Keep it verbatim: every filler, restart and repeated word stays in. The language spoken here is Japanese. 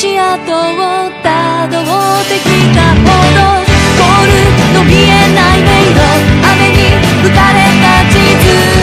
足跡をたどってきたほどゴールの見えない迷路、雨に打たれた地図